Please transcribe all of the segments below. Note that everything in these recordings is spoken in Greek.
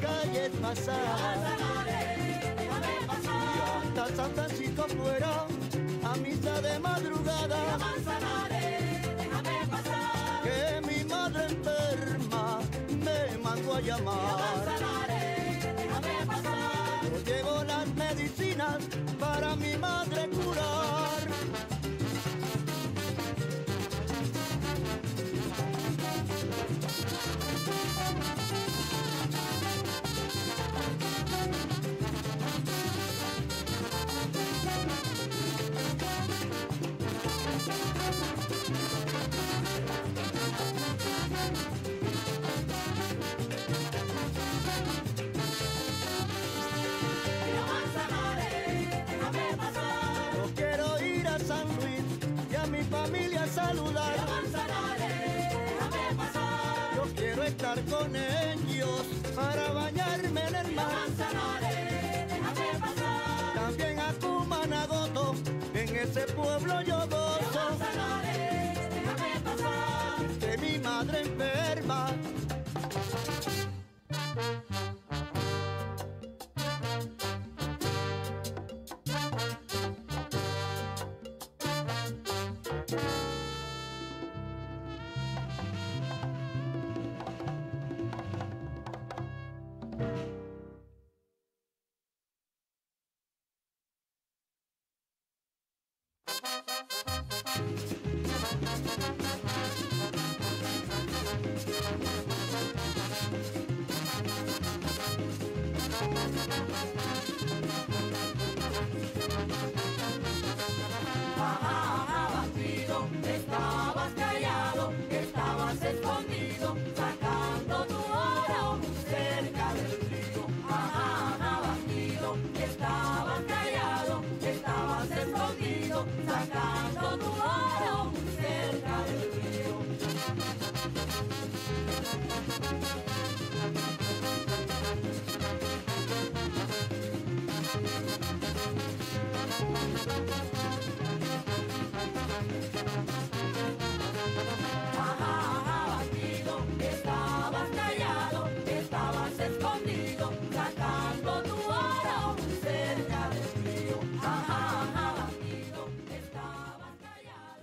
calles pasar. Déjame pasar. Y hasta San Francisco fuera a misa de madrugada. Déjame pasar. Que mi madre enferma me mandó a llamar. Déjame pasar. Yo llevo las medicinas para mi madre curar. Yo quiero ir a San Luis y a mi familia saludar. Déjame pasar. Yo quiero estar con ellos para bañarme en el mar. Déjame pasar. También a Cumanagoto, en ese pueblo yo gozo. Déjame pasar. Que mi madre enferma Bandido, estabas callado, estabas escondido, sacando tu oro muy cerca del río. Bandido, estabas callado, estabas escondido, sacando tu oro muy cerca del río. Bandido, estabas callado, estabas escondido, sacando tu oro muy cerca del río. Bandido, estabas callado.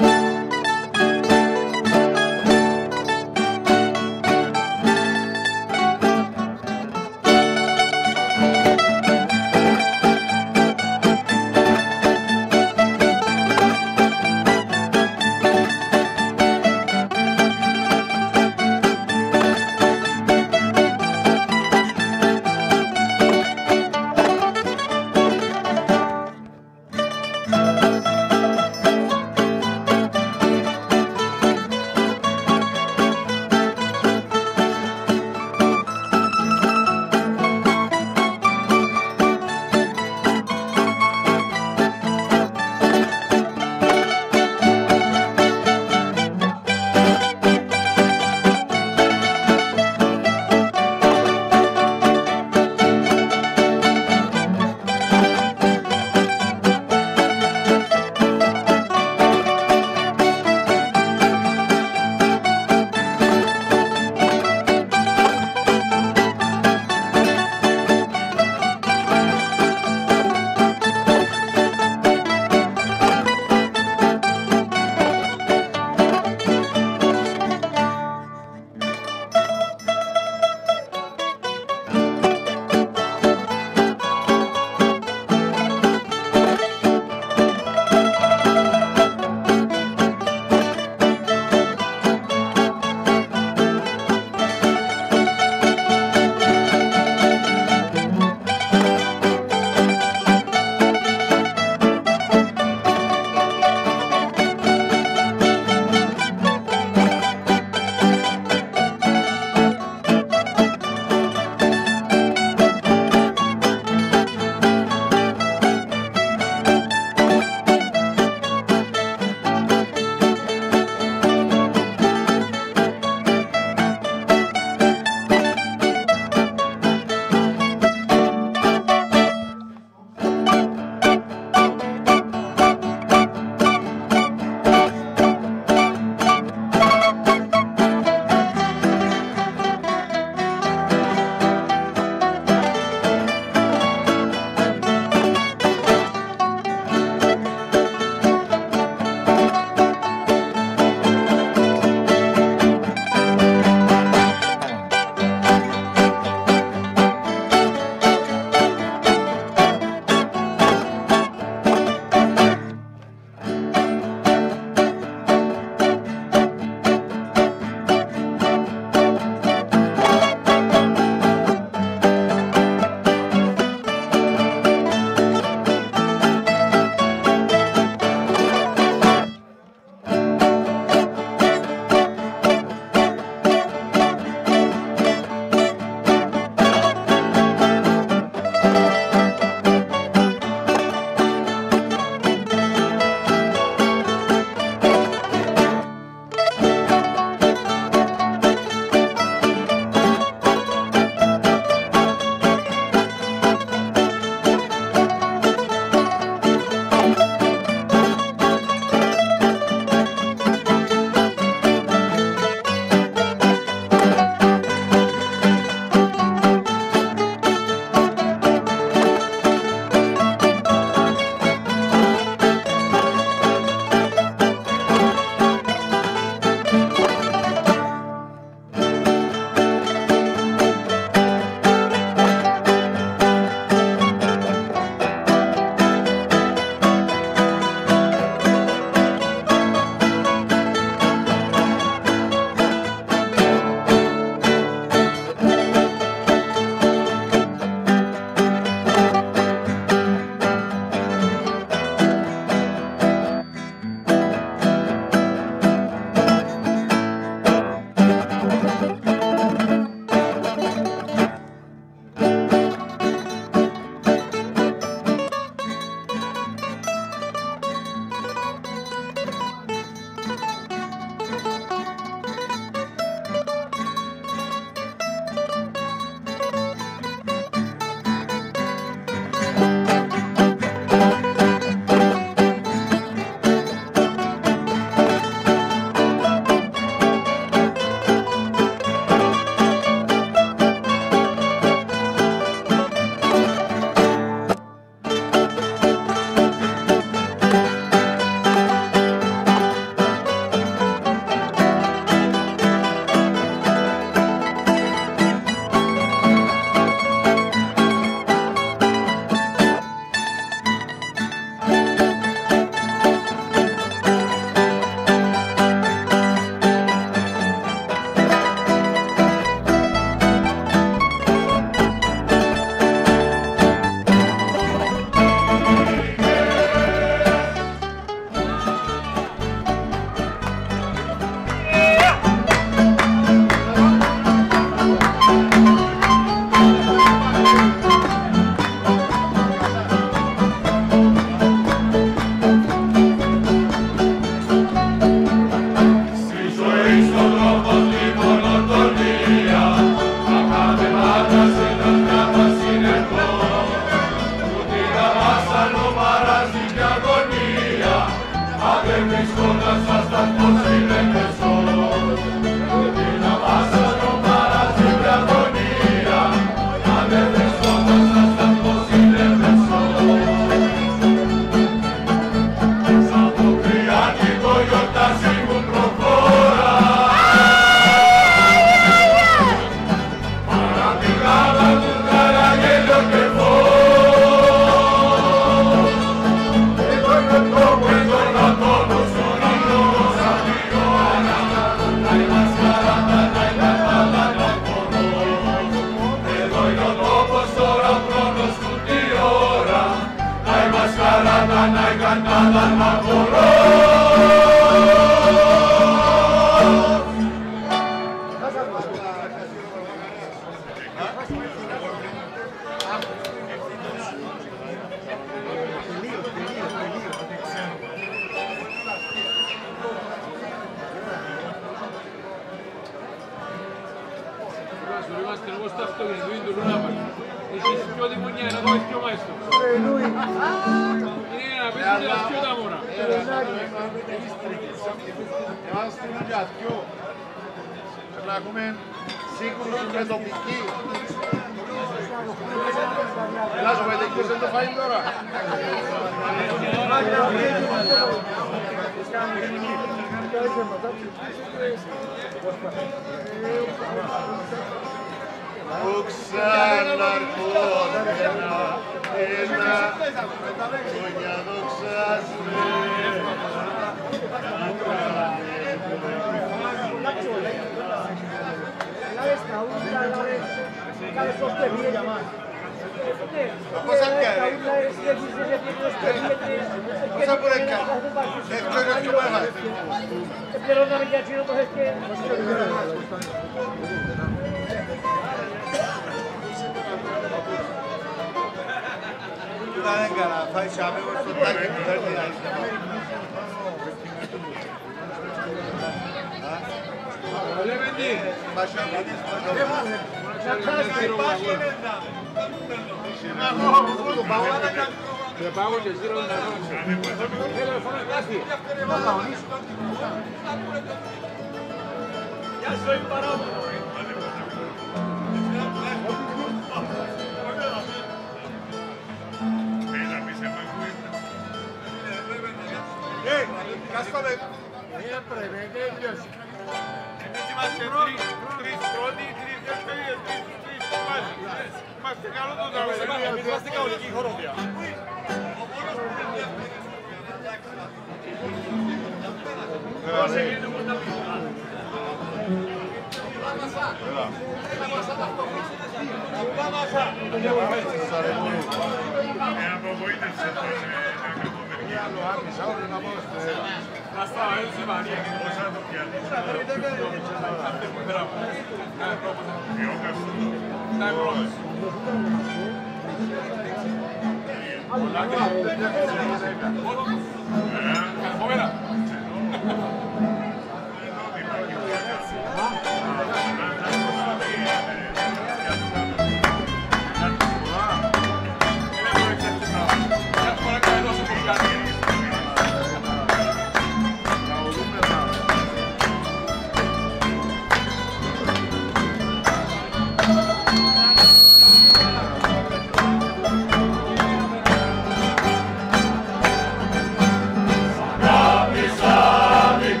Sabi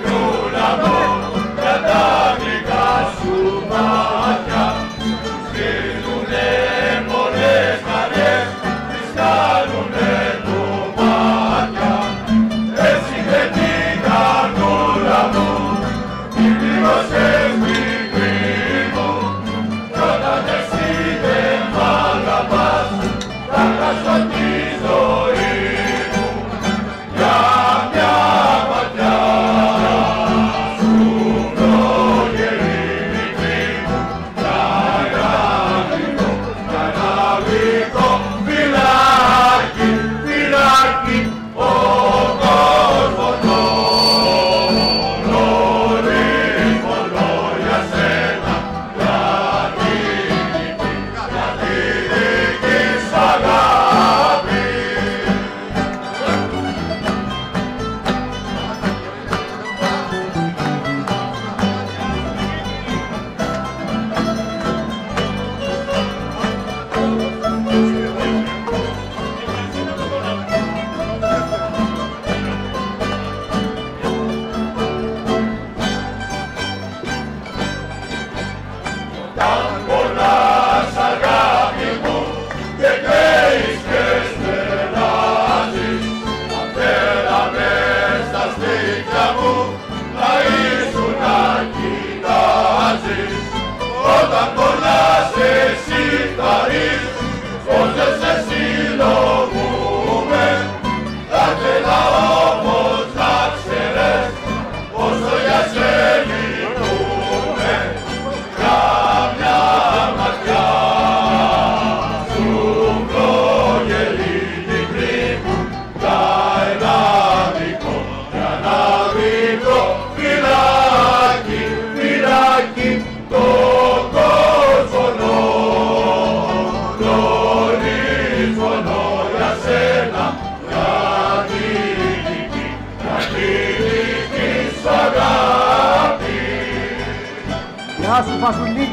Γεια σου Φασουλή.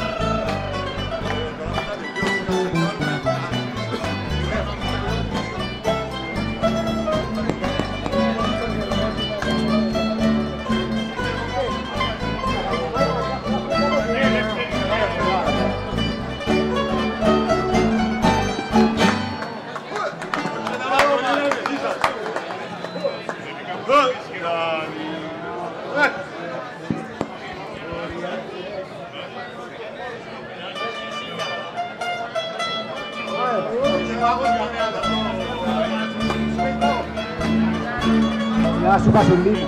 Γεια σου Φασουλή.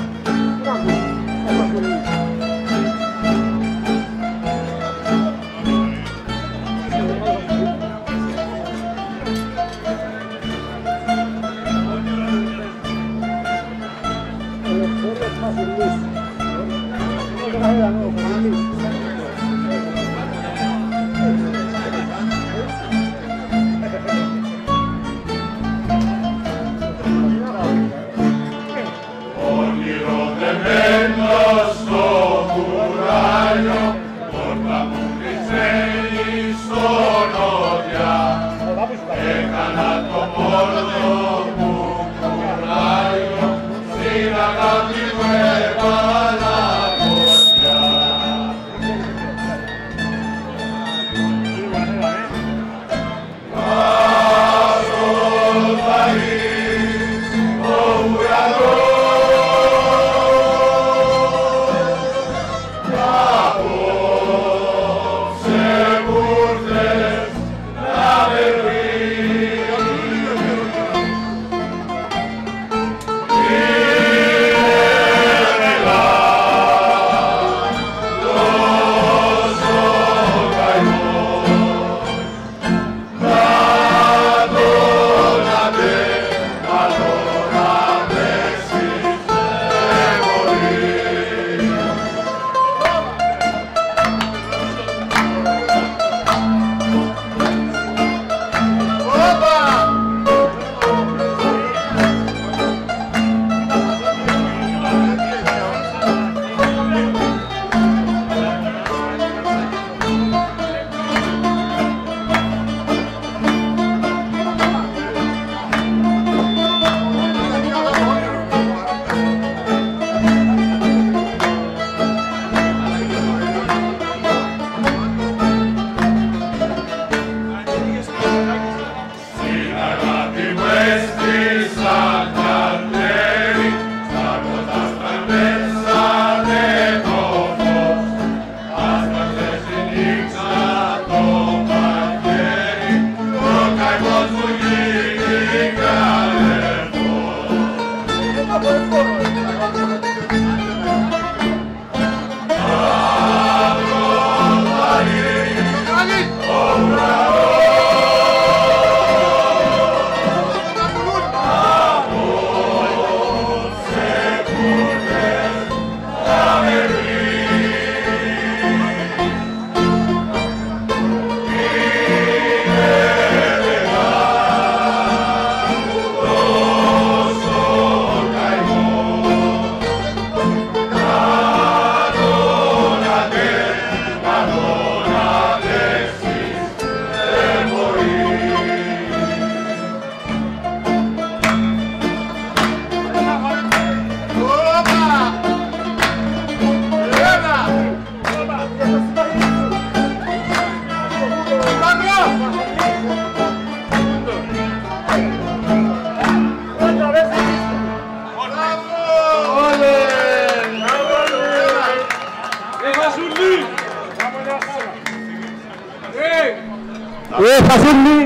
Φασούλη!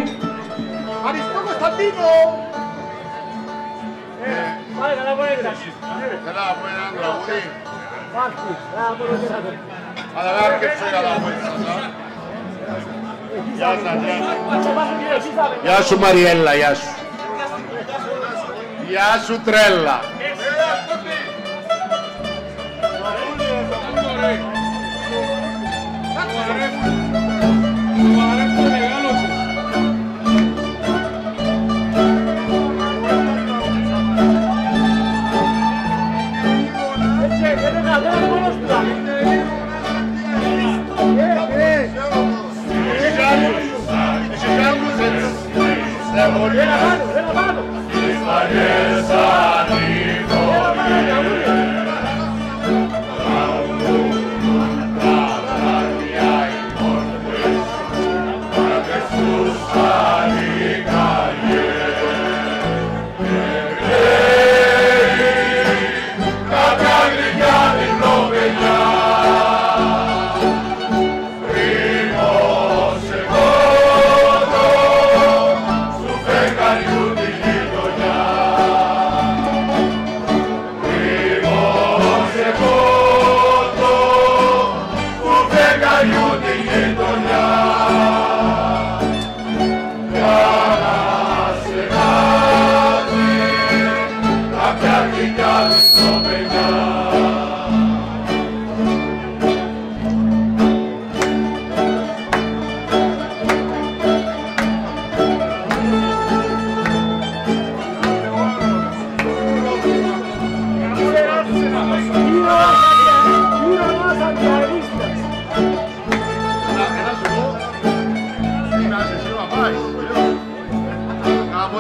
Αριστό Κωνσταντίνο! Πάλι καλά που έγινα. Καλά που είναι ένα τραγούδι. Μάχτη, μπράβο, μπράβο. Αλλά δεν αρκεψω για τα βοήθεια σας. Γεια σας, γεια σας. Γεια σου Μαριέλλα, γεια σου. Γεια σου τρέλα.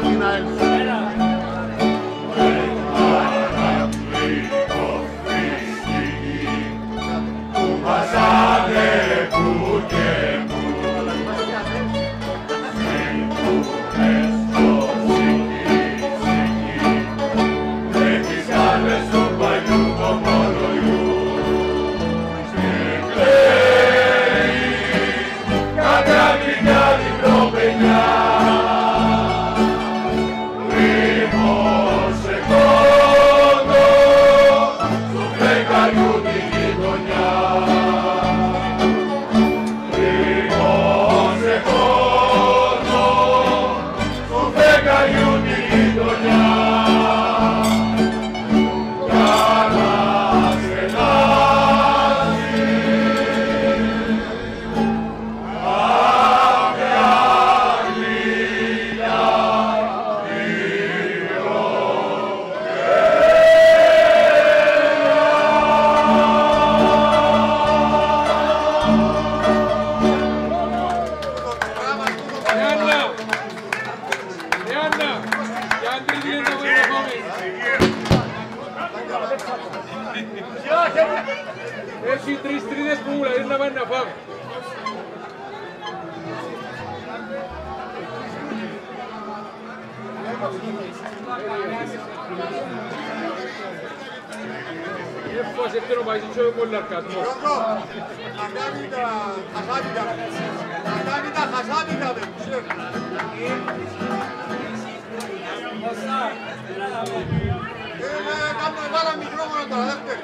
ότι να έλθει. Έχει 3 τρίτες που μου λέει να πάνε να πάμε. Έφασε αυτό να πάει και πολύ αρκασμός. Αγάπη τα χασάπικα δεν ξέρω. Κάτω βάλα μικρόφωνο τώρα, δεύτερη.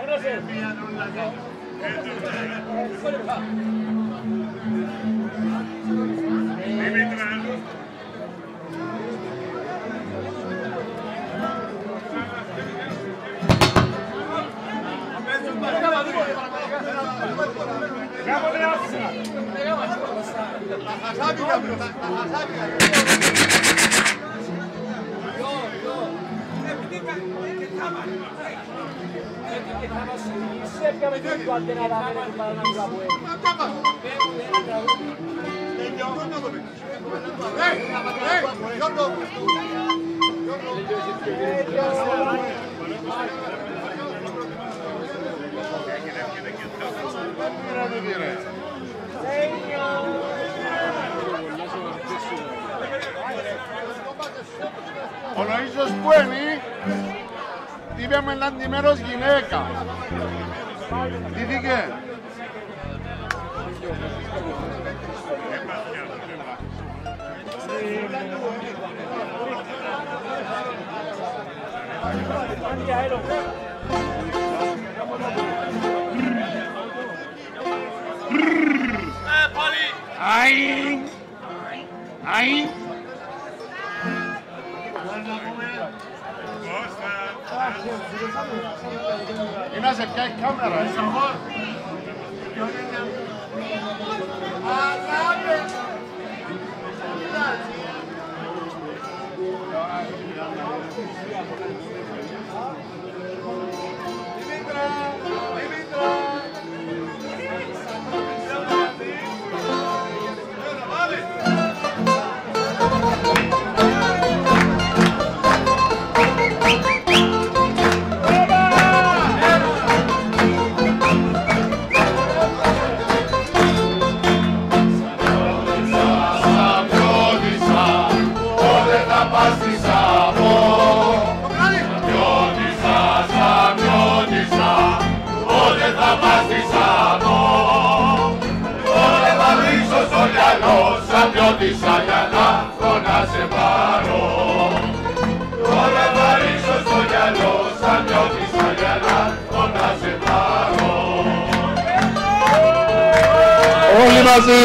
Ο Νοήσος που είναι, είπαμε να αντιμέρως γυναίκα. Τι δίκαι. Αι! Είναι σε ποια κάμερα, Σαμιώτησα για να έρθω να σε πάρω. Τώρα θα ρίξω στο γυαλό, σαμιώτησα για να έρθω να σε πάρω. όλοι μαζί.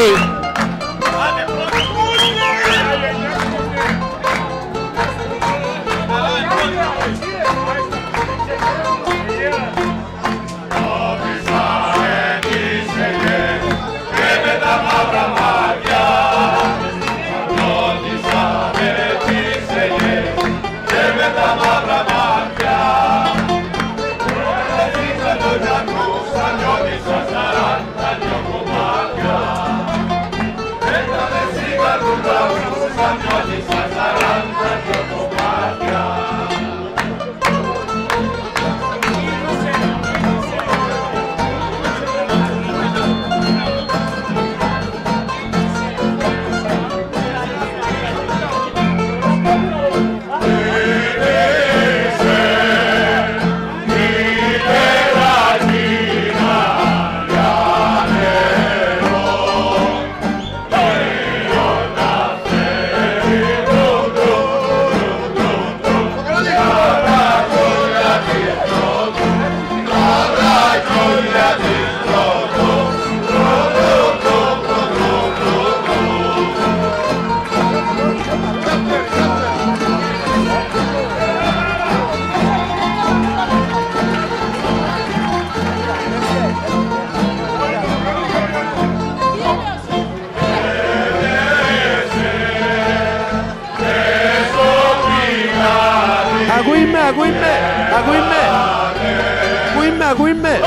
Ακούγουμε.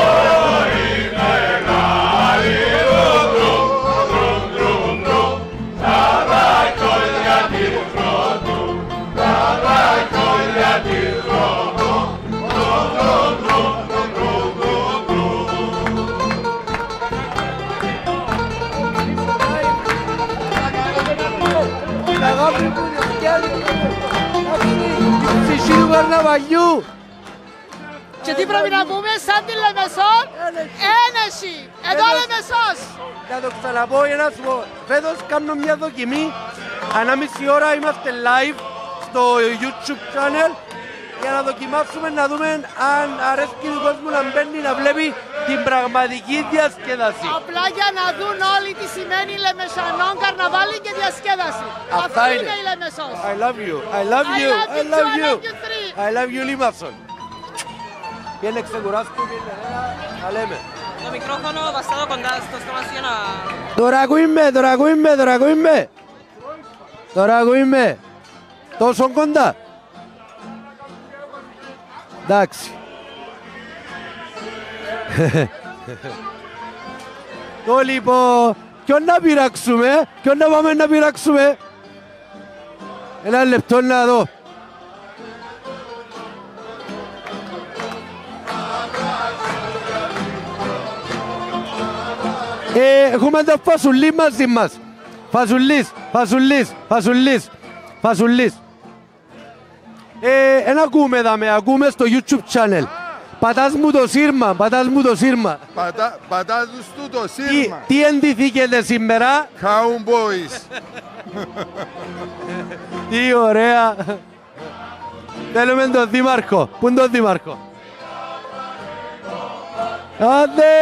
Ψυχή του καρναβαγιού. Και τι πρέπει να πούμε σαν τη Λεμεσό, ένεση, εδώ Λεμεσός. Να το ξαναπώ για να σου πω, φέτος κάνω μια δοκιμή, ανάμιση ώρα είμαστε live στο YouTube channel για να δοκιμάσουμε να δούμε αν αρέσκει του κόσμου να μπαίνει να βλέπει την πραγματική διασκέδαση. Απλά για να δουν όλοι τι σημαίνει Λεμεσανόν, καρναβάλι και διασκέδαση. Αυτό είναι η Λεμεσός. I love you, I love you, I love you, I love you Limassol. Viene ξεκουράστηκε, να λέμε. Το μικρόφωνο βαστάδο κοντά στο στόμα σου για να... Τώρα ακούγουμε. Τόσο κοντά. Εντάξει. Το λοιπόν, ποιον να πειράξουμε, ποιον να πάμε να πειράξουμε. Ένα λεπτό να δω. Έχουμε το φασουλί μαζί μας. Φασουλής. Εν ακούμε δάμε, ακούμε στο YouTube channel. Πατάς μου το σύρμα. Πατάς του το σύρμα. Τι εντυθήκετε σήμερα? Cowboys. Τι ωραία. Θέλουμε τον δήμαρχο. Πού είναι τον δήμαρχο? Άντε,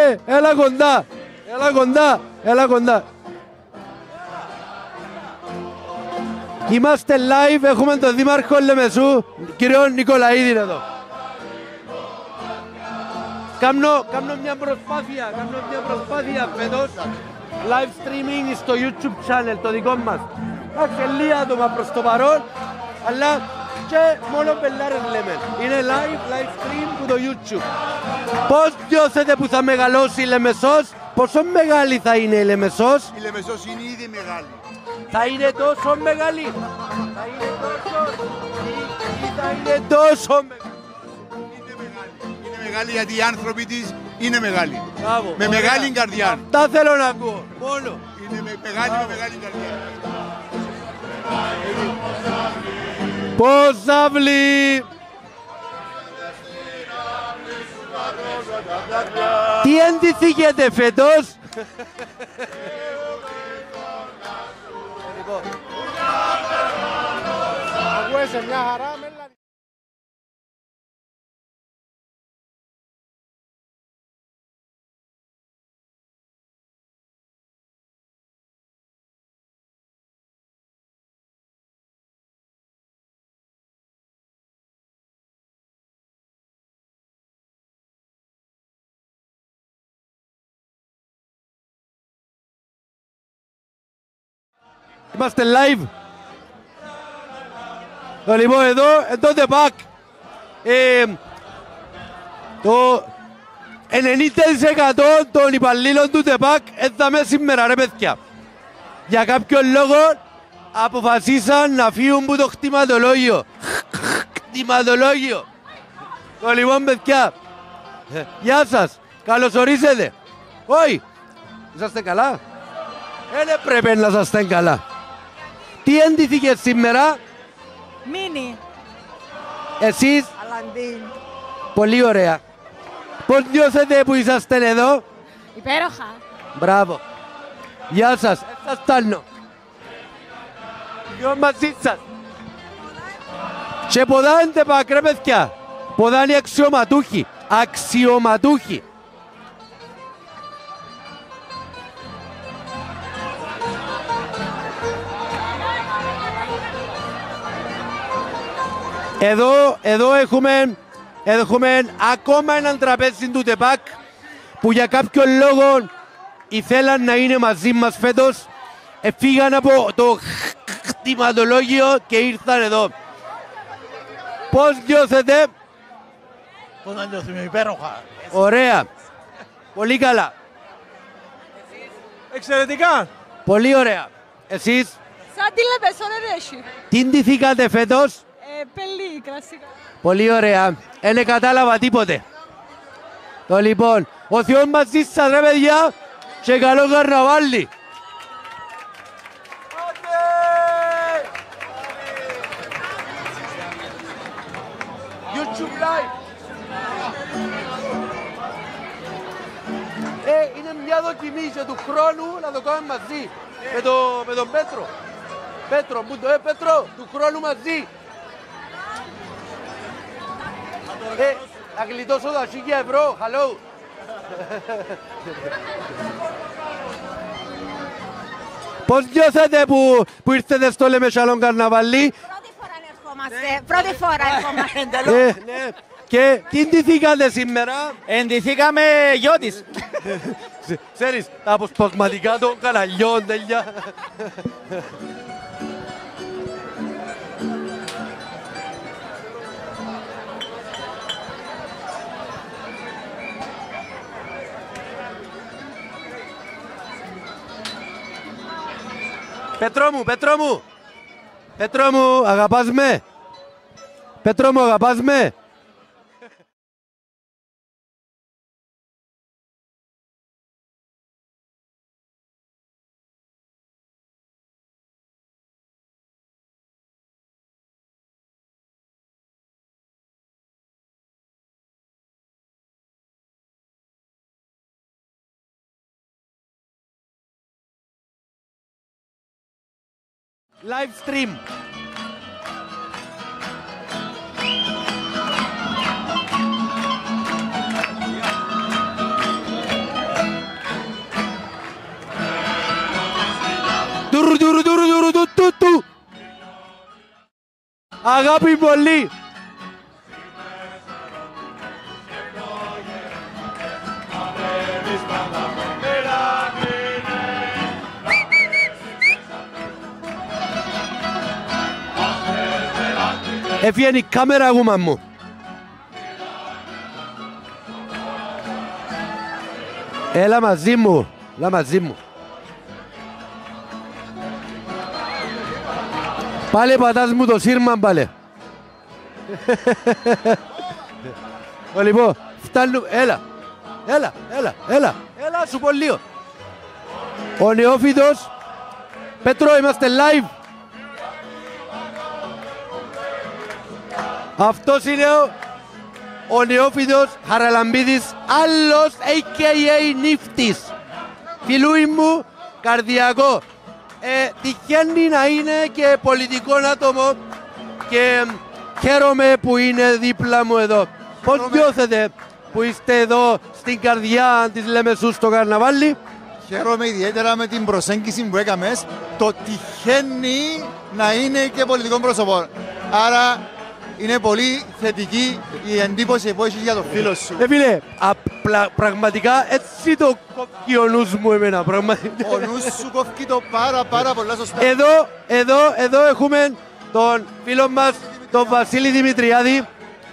έλα κοντά. Είμαστε live, έχουμε τον δήμαρχο Λεμεσού, κύριο Νικολαίδη εδώ. Κάνω μια προσπάθεια φέτος, live streaming στο YouTube channel, το δικό μας. Εντάξει, λίγα άτομα προς το παρόν, αλλά και μόνο πελάρες λέμε. Είναι live stream που το YouTube. Πώς νιώθετε που θα μεγαλώσει η Λεμεσός? Πόσο μεγάλη θα είναι η Λεμεσός? Η Λεμεσός είναι ήδη μεγάλη. Θα είναι τόσο μεγάλη. Είναι μεγάλη γιατί οι άνθρωποι της είναι μεγάλοι. Μπράβο, με ωραία. μεγάλη καρδιά. Τα θέλω να ακούω. Μόνο. Είναι μεγάλη με μεγάλη καρδιά. Πώς αυλή. Τι εντυθήκετε φέτος? Ακούεσαι μια χαρά, μέλα. Είμαστε live. Λοιπόν, εδώ το ΤΕΠΑΚ. Το 90% των υπαλλήλων του ΤΕΠΑΚ έδαμε σήμερα, ρε παιδιά. Για κάποιον λόγο αποφασίσαν να φύγουν από το κτηματολόγιο. Κτηματολόγιο. Λοιπόν, παιδιά, γεια σας. Καλώς ορίσετε. Όχι. Είσαστε καλά? Δεν πρέπει να είσαστε καλά. Τι εντύθηκες σήμερα? Μίνι. Εσείς? Αλαντίν. Πολύ ωραία. Πώς νιώθετε που είσαστε εδώ? Υπέροχα. Μπράβο. Γεια σας. Σας στέλνω. Ποιο μαζί σας? Και ποδά είναι ΤΕΠΑΚ, ρε παιδιά. Ποδά είναι αξιωματούχοι. Αξιωματούχοι. Εδώ έχουμε ακόμα έναν τραπέζι του ΤΕΠΑΚ που για κάποιον λόγο ήθελαν να είναι μαζί μας φέτος. Φύγαν από το κτηματολόγιο και ήρθαν εδώ. Πώς νιώθετε? Πώς να νιώθουμε, υπέροχα. Ωραία. Πολύ καλά. Εξαιρετικά. Πολύ ωραία. Εσείς? Σαν τη Λεμεσό ρέχει. Τι ντυθήκατε φέτος? Πελί, κλασικά. Πολύ ωραία. Δεν κατάλαβα τίποτε. Το λοιπόν, ο Θεός μαζί σας ρε παιδιά και καλό καρναβάλι. YouTube Live. Είναι μια δοκιμή και του χρόνου να το κάνουμε μαζί. Με τον Πέτρο. Πέτρο, Πέτρο, του χρόνου μαζί. Να γλιτώσω τα 1.000 ευρώ, hello. Πώς νιώθετε που ήρθετε στο Λεμεσσαλόν καρναβάλι? Πρώτη φορά ερχόμαστε. Ναι. Και τι ντυθήκατε σήμερα? Εντυθήκαμε γιώτης. Ξέρεις, τα αποσπασματικά των καναλιών, τέλεια. Πέτρο μου, αγαπάς με? Πέτρο μου, αγαπάς με? Livestream. Τουρ. Αγάπη πολύ. Έφυγε η κάμερα γούμα μου. Έλα μαζί μου. Πάλε πατάς μου το σύρμα πάλε. Λοιπόν, φτάνουμε. Έλα σου πω λίγο. Ο νεόφυτος. Πέτρο, είμαστε live. Αυτός είναι ο νεόφυτος Χαραλαμπίδης, άλλος a.k.a. Νύφτης. Φιλούι μου, καρδιακό. Τυχαίνει να είναι και πολιτικό άτομο και χαίρομαι που είναι δίπλα μου εδώ. Πώς νιώθετε που είστε εδώ στην καρδιά της Λεμεσού στο καρναβάλι? Χαίρομαι ιδιαίτερα με την προσέγγιση που έκαμες. Το τυχαίνει να είναι και πολιτικό πρόσωπο. Άρα είναι πολύ θετική η εντύπωση που έχεις για το φίλο σου. Φίλε, πραγματικά έτσι το κόφει ο νους μου εμένα. Ο νους σου κόφει το πάρα πολλά σωστά. Εδώ έχουμε τον φίλο μας, τον Βασίλη Δημητριάδη.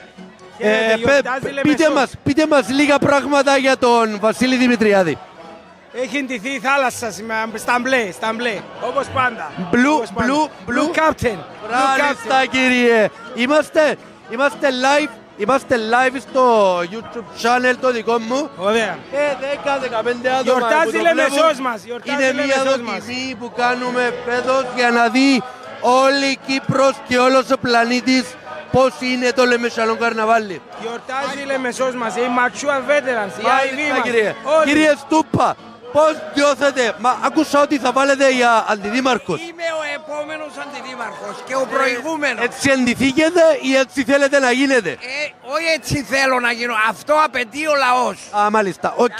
Πείτε μας λίγα πράγματα για τον Βασίλη Δημητριάδη. Έχει ντυθεί η θάλασσα σήμερα, στα μπλε, όπως πάντα. Blue Captain. Μπράβο κύριε. Είμαστε live στο YouTube channel το δικό μου. Ωραία. 10-15 άτομα. Γιορτάζει η Λεμεσός μας. Είναι μια δοκιμή που κάνουμε φέτος για να δει όλη η Κύπρος και όλος ο πλανήτης πώς είναι το Λεμεσσαλόν καρναβάλι. Γιορτάζει η Λεμεσός μας, οι mature veterans, οι αηδοί μας. Κύριε Στούπα, πώς νιώθετε? Μα άκουσα ότι θα βάλετε για αντιδήμαρχος. Είμαι ο επόμενος αντιδήμαρχος και ο προηγούμενος. Έτσι εντυθήκετε ή έτσι θέλετε να γίνετε? Όχι έτσι θέλω να γίνω, αυτό απαιτεί ο λαός. Α, μάλιστα, οκ.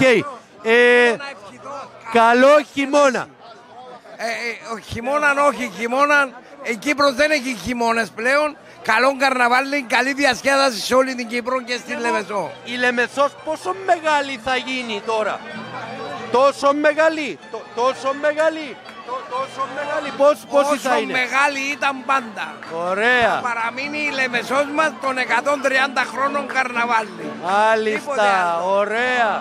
Καλό χειμώνα. Χειμώναν όχι, η Κύπρος δεν έχει χειμώνες πλέον. Καλό καρναβάλι, καλή διασκέδαση σε όλη την Κύπρο και στην Λεμεσό. Η Λεμεσός πόσο μεγάλη θα γίνει τώρα? Τόσο μεγάλη. Τόσο μεγάλη, πόσοι θα είναι? Όσο μεγάλη ήταν πάντα. Ωραία. Θα παραμείνει η Λεμεσός μας των 130 χρόνων καρναβάλι. Μάλιστα, ωραία.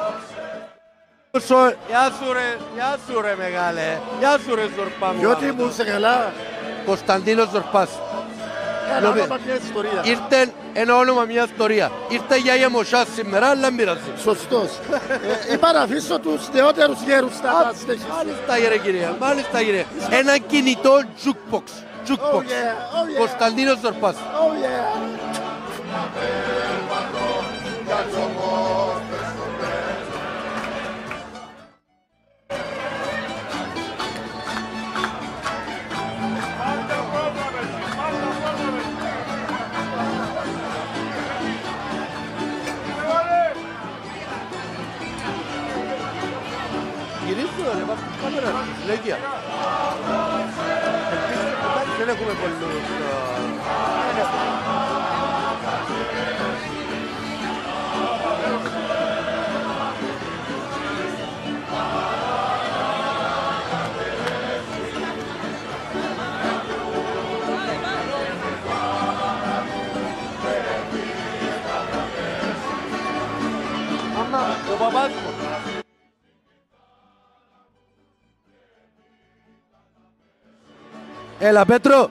Γεια σου ρε μεγάλε, γεια σου ρε Ζορπά μου. Γιώτη μου, είσαι καλά? Κωνσταντίνος Ζορπάς. Ένα όνομα, μια ιστορία. Ήρθε ένα όνομα, μια ιστορία. Ήρθε για γεμοσιά σήμερα, αλλά μοιράζει. Σωστός. Είπα να αφήσω τους νεότερους γέρους να συνεχίσουν. Μάλιστα ρε κυρία, μάλιστα κύριε. Ένα κινητό jukebox. Jukebox. Κωνσταντίνος Ζορπάς. Oh yeah. Συνέχεια. Δεν έχουμε πολλούς. Άμα ο παπάς μου. Έλα Πέτρο.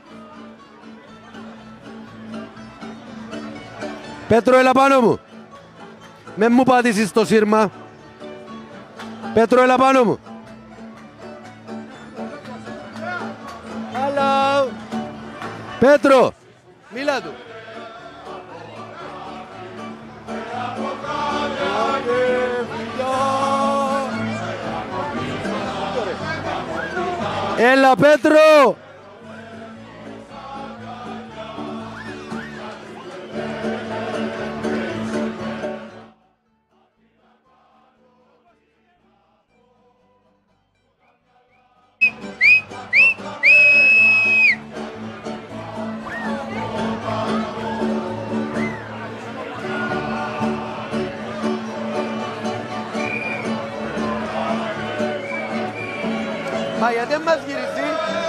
Πέτρο έλα πάνω μου. Με μου πατήσεις το σύρμα. Πέτρο έλα πάνω μου. Hello. Πέτρο. Μίλα του. Έλα Πέτρο! Μα γιατί δεν μας γυρίζει?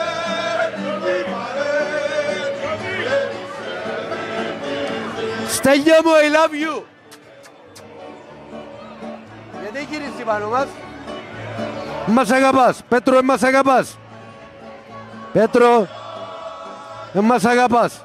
Στέλιο μου, I love you! Γιατί γυρίζει πάνω μας? Μας αγαπάς, Πέτρο, μας αγαπάς. Πέτρο, μας αγαπάς.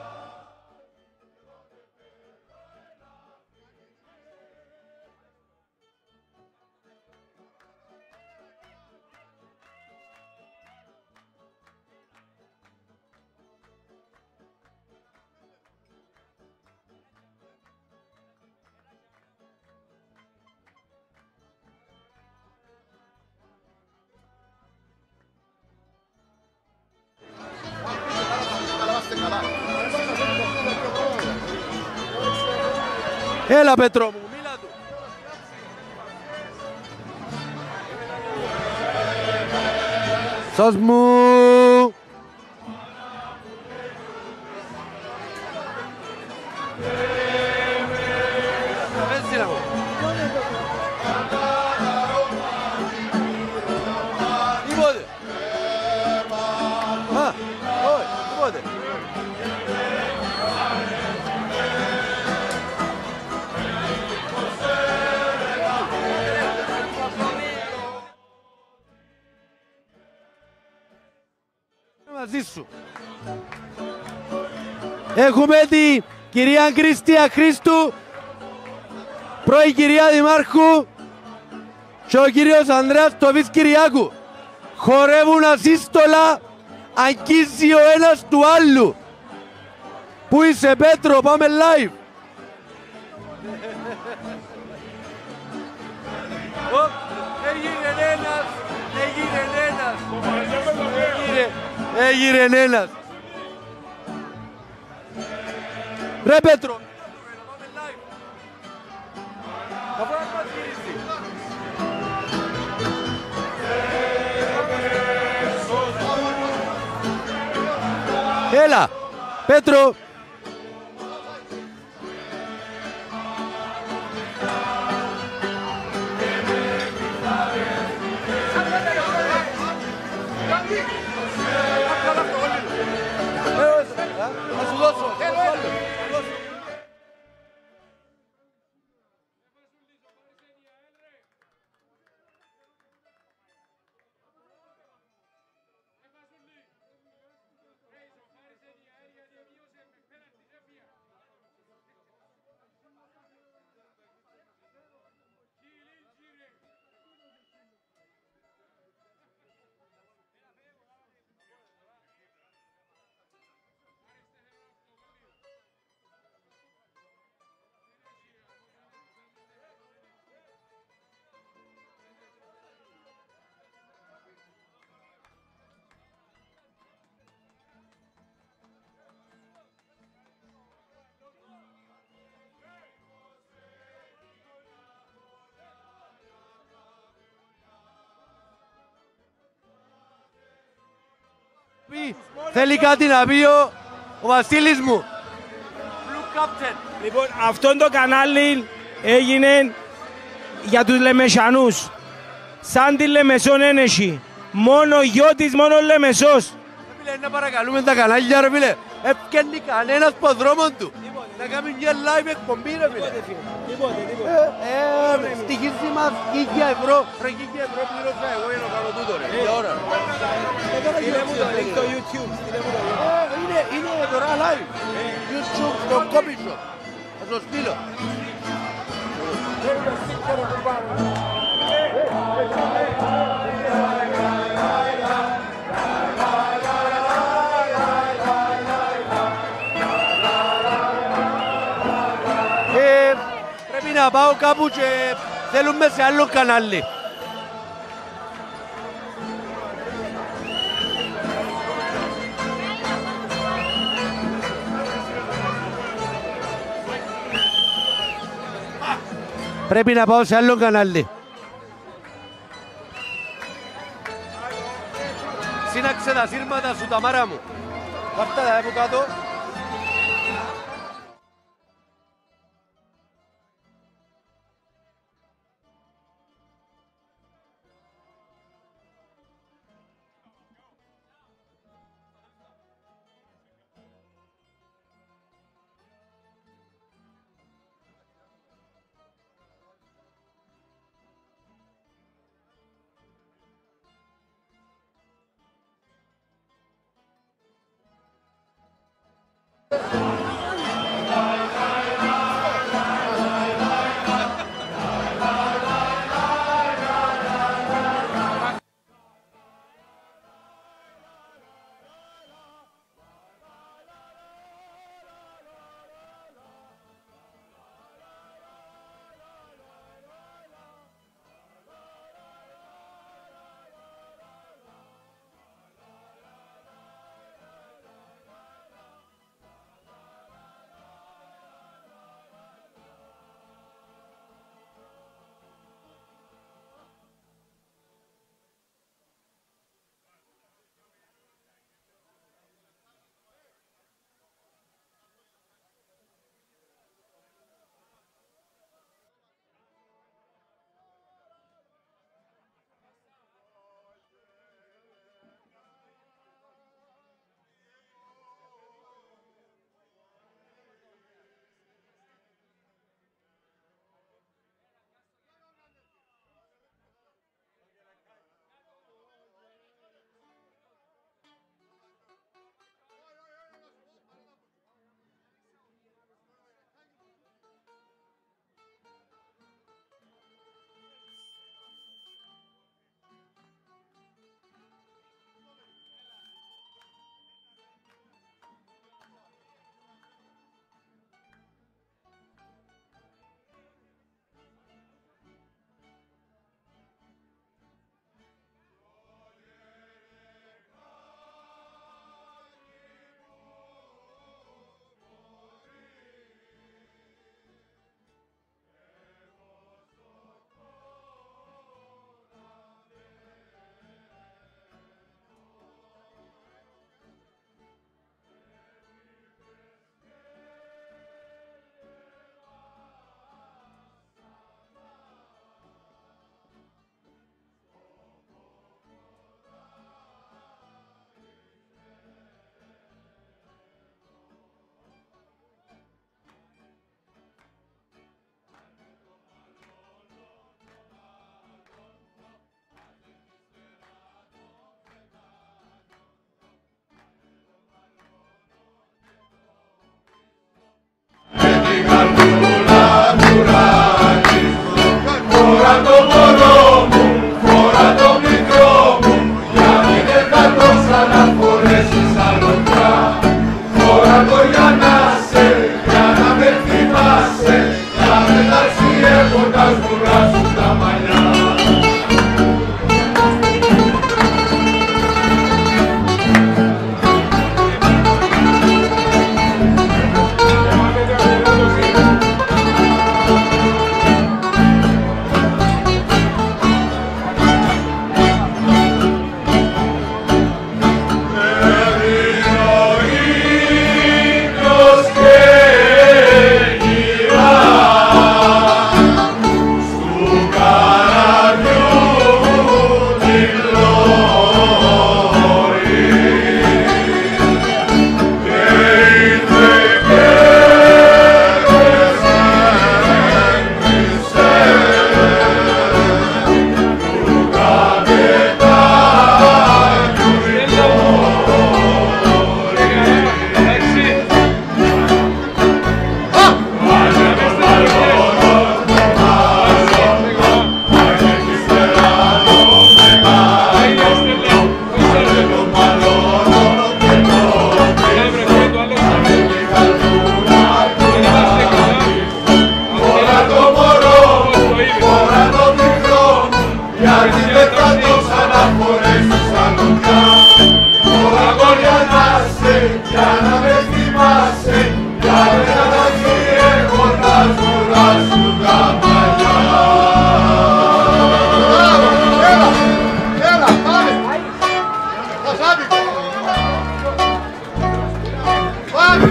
Έλα Πέτρο μου, μίλα του. Σως μου. Πέσινα μου. Τίποτε. Α, όχι, τίποτε. Μαζί σου. Έχουμε τη κυρία Κρίστια Χρήστου, πρώην κυρία Δημάρχου, και ο κύριος Ανδρέας Τοβής Κυριάκου. Χορεύουν ασύστολα, αγγίζει ο ένας του άλλου. Πού είσαι Πέτρο, πάμε live. Έγινε ένας, έγινε ένας. Έγινε ένας. Ρε Πέτρο. Έλα, Πέτρο. Θα σου δώσω. Θέλει κάτι να πει ο Βασίλης μου. Blue Captain. Λοιπόν, αυτό το κανάλι έγινε για τους Λεμεσανούς. Σαν τη Λεμεσόν ένεχει. Μόνο Γιώτης, μόνο Λεμεσός. Φίλε, να παρακαλούμε τα κανάλια ρε φίλε. Ευκένει κανένας από δρόμον του. Να κάνουμε μια live εκπομπή ρε φίλε. Στοιχίζει μας 1.000 ευρώ. Ρε 1.000 ευρώ πλήρωσα εγώ για να κάνω τούτο ρε. Για ώρα. Στείλε μου το link στο YouTube. Είναι τώρα live. YouTube στο coffee shop. Θα το στείλω. Πρέπει να πάω κάπου και θέλουμε σε άλλο κανάλι. Πρέπει να πάω σε άλλο κανάλι. Σύναξε τα σύρματα σου, Ταμάρα μου. Πάρτα τα από κάτω. Τώρα αγόρια να σε, για να με θυμάσαι, για μένα να ζει εγώ να σπουδάσου τα παλιά. Έλα, πάμε! Χασάπη! Πάμε!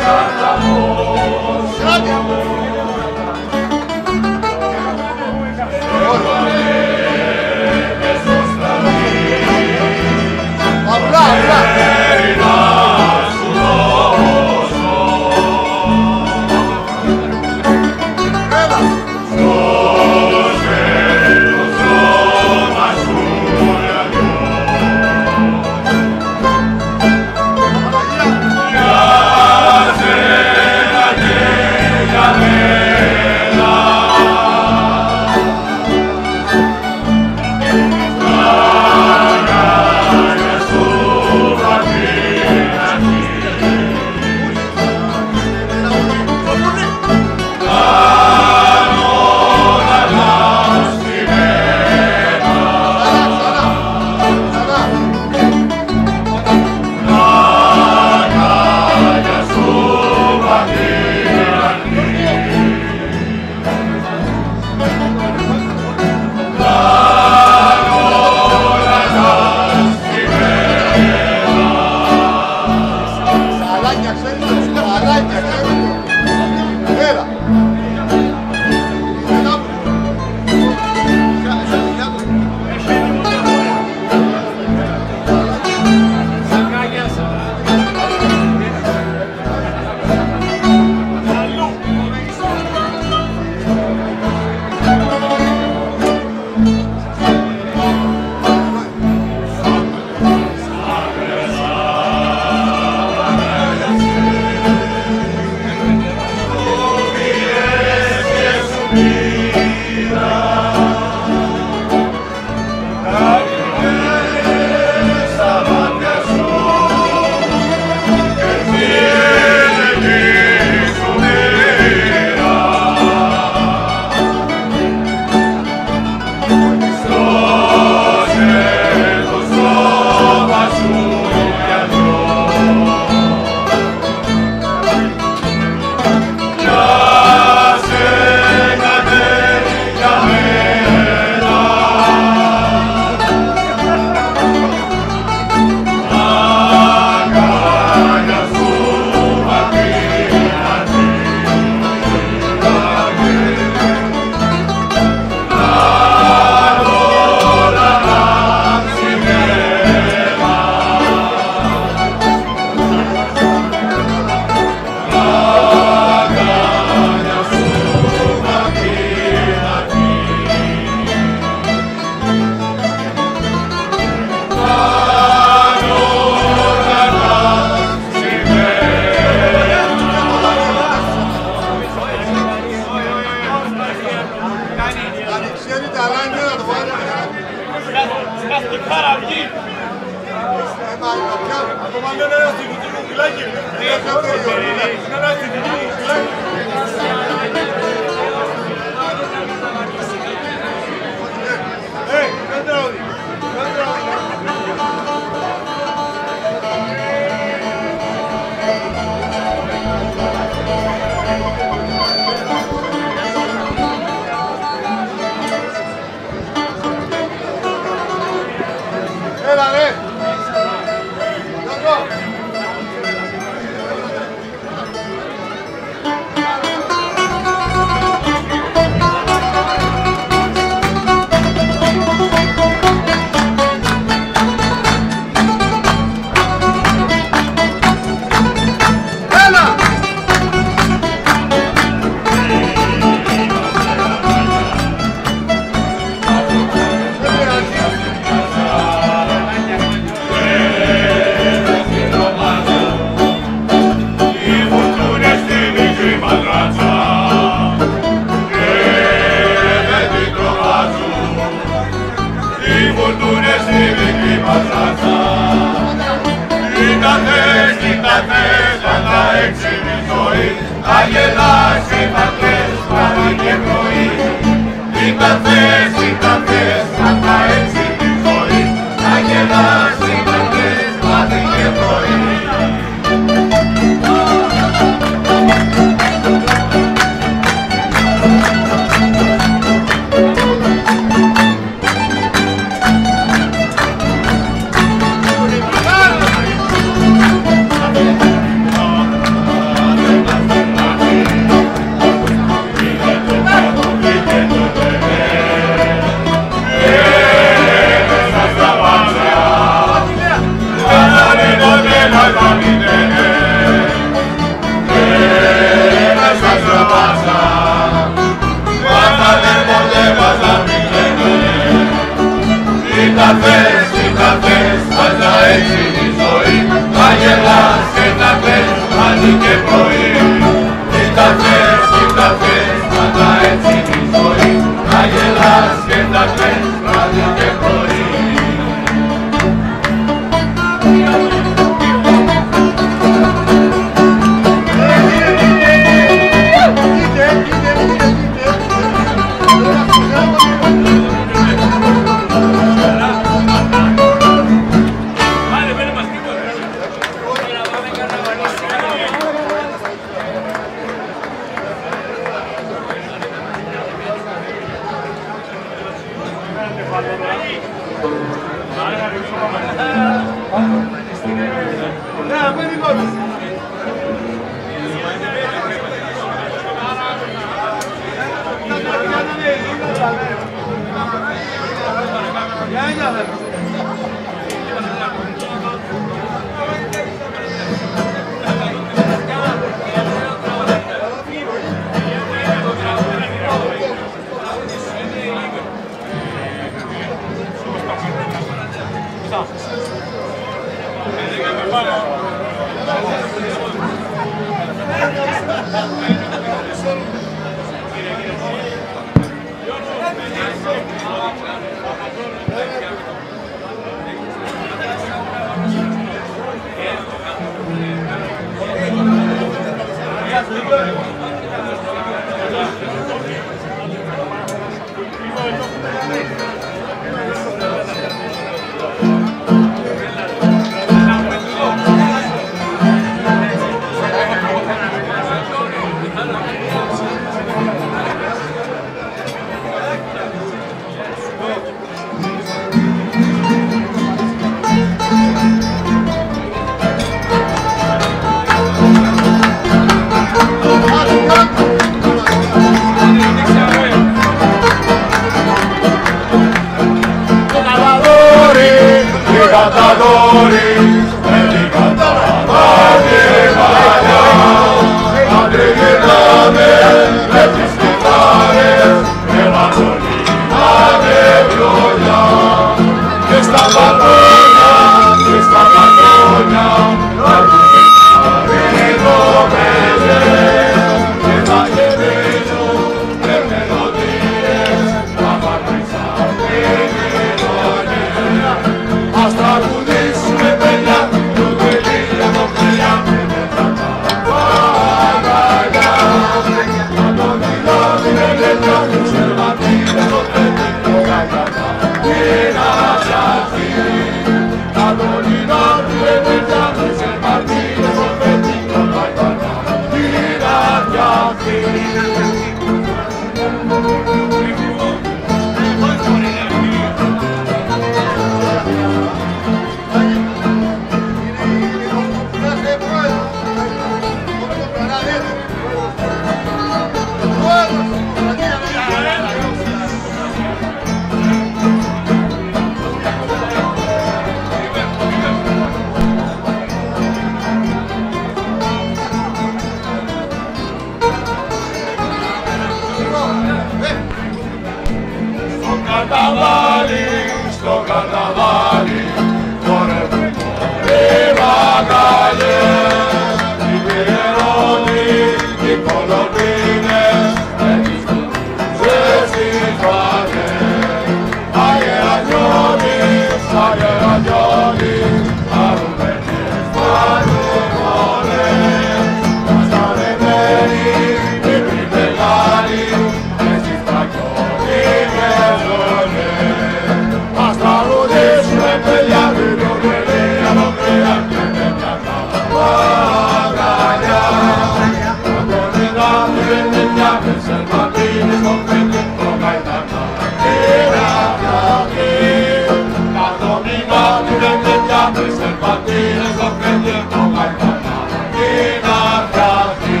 παιδιά δεν το παιδί από κρέα και παιδιά τα μαγαλιά. Αγωνικά του δεν παιδιά με σερβαντίνες το παιδί το καητανά είναι αυτιάκι. Αγωνικά του δεν παιδιά με σερβαντίνες το παιδί το καητανά είναι αυτιάκι.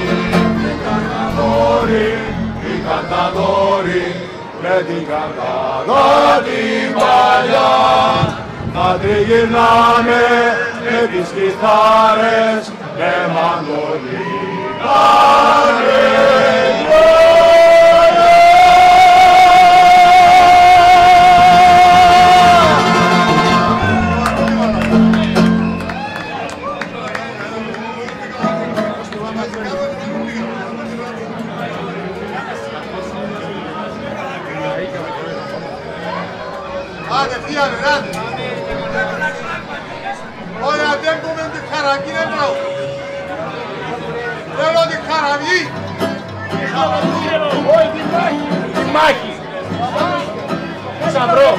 Οι κανταδόροι με την κατάδα την παλιά να τριγυρνάνε με τις κιθάρες με μαντολίνανε. Άντε, φύγανε, άντε. Όχι, αν δεν πούμε τη χαραυγή δεν τρώω. Θέλω τη χαραυγή. Όχι, τη μάχη. Τη μάχη. Σαυρό.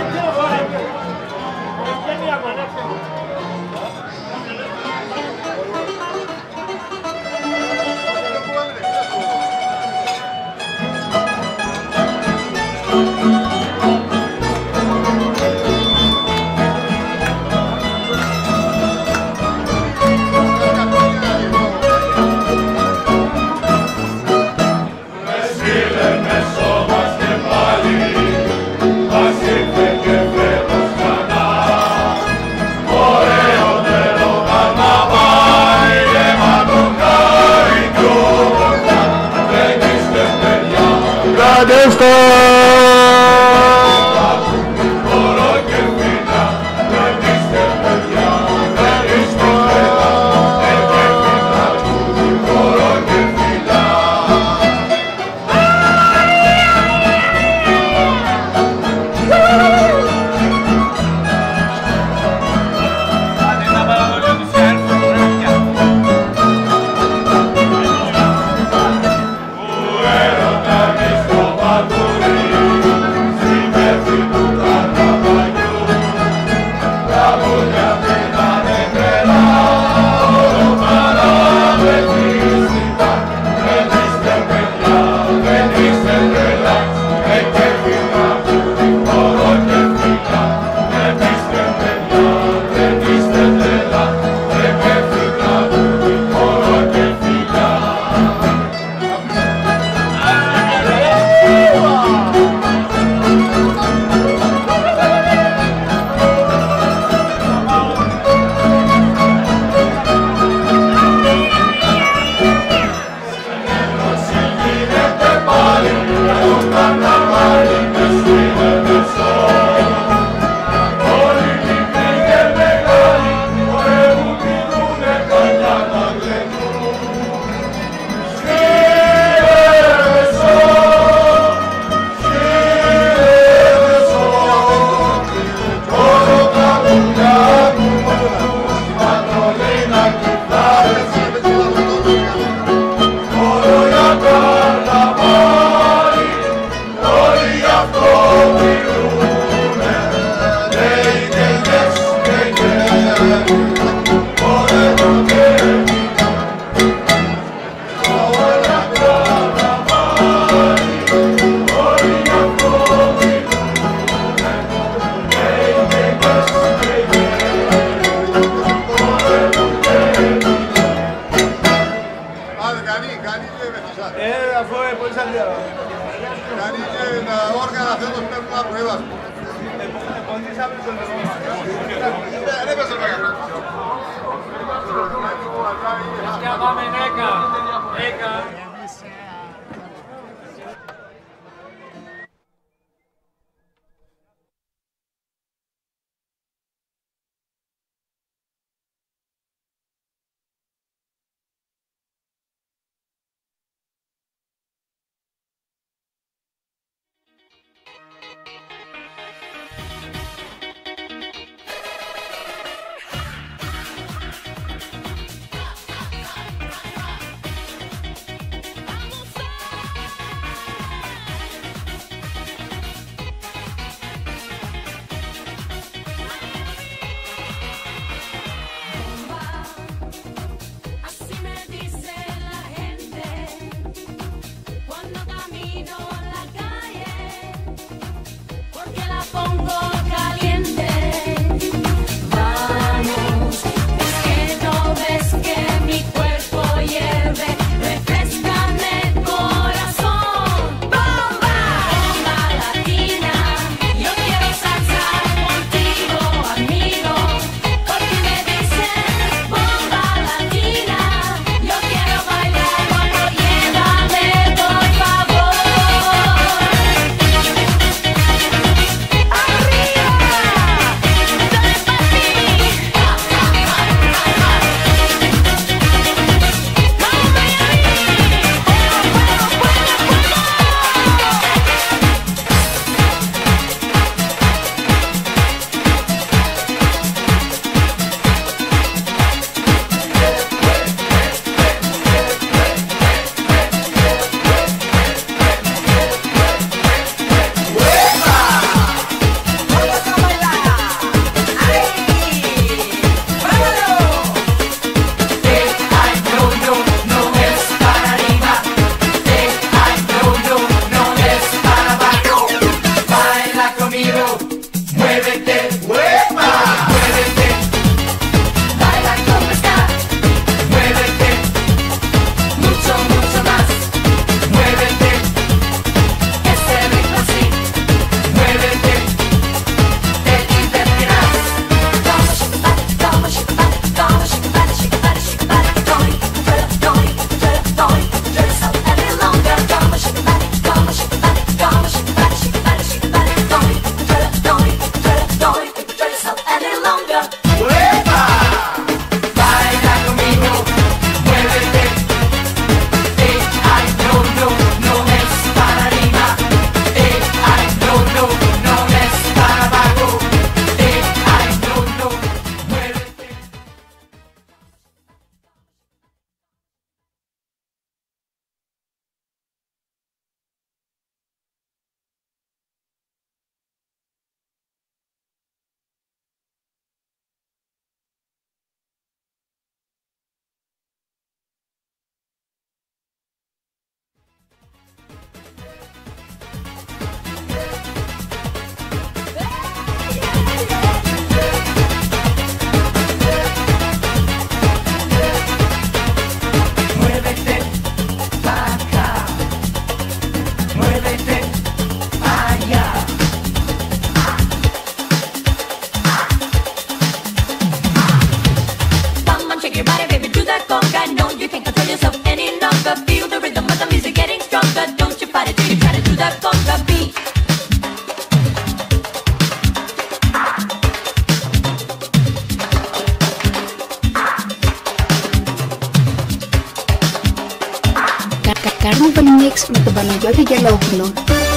Carnival Mix με τον Παναγιώτη Γελόπουλο.